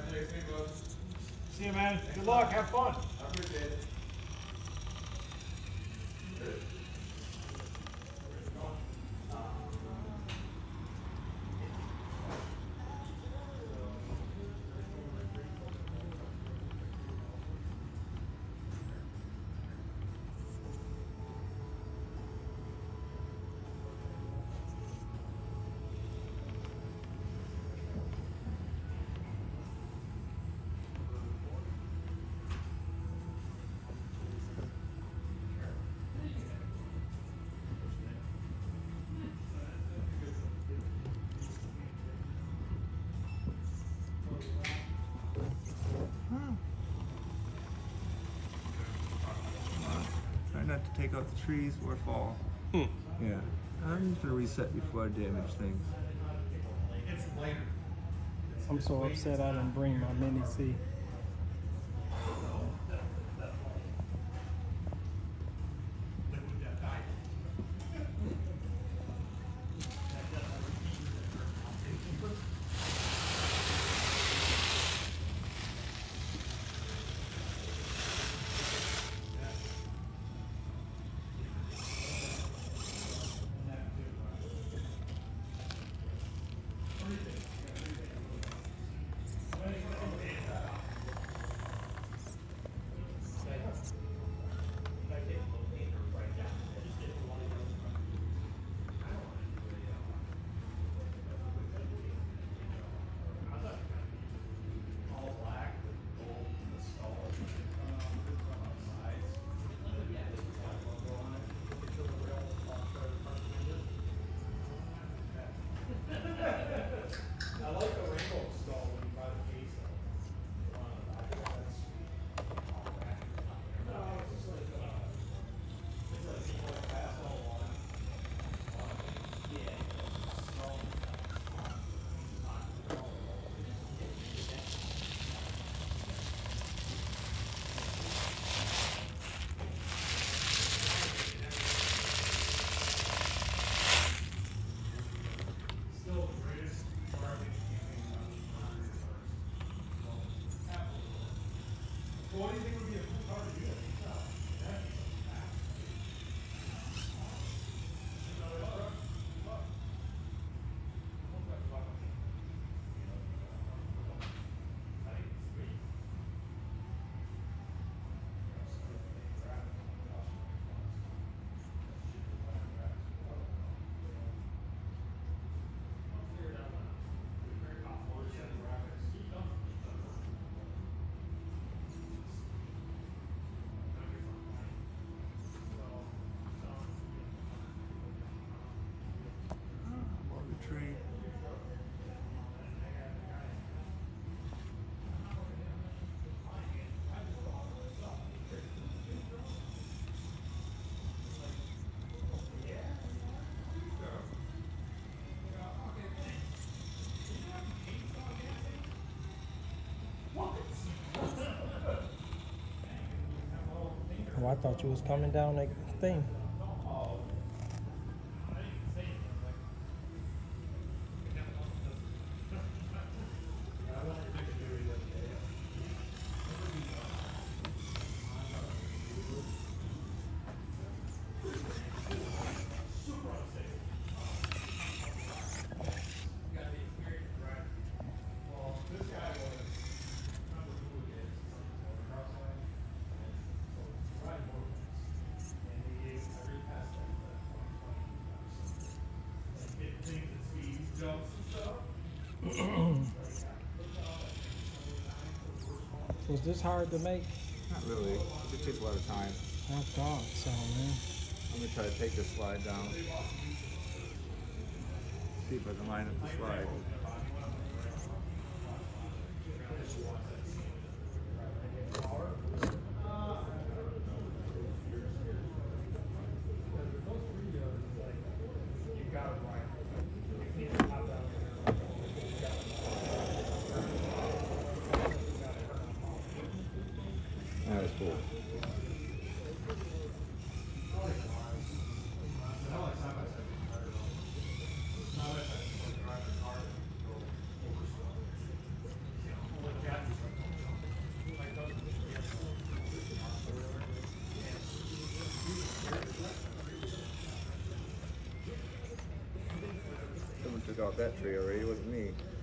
See you, man. Good luck. Have fun. I appreciate it. Try not to take out the trees or fall. Yeah. I'm just gonna reset before I damage things. I'm so upset I didn't bring my mini C. Tree. Oh, I thought you was coming down that thing. Was this hard to make? Not really. It just takes a lot of time. I thought so, man. I'm gonna try to take this slide down. See if I can line up the slide. That was cool. out that tree already. It wasn't me.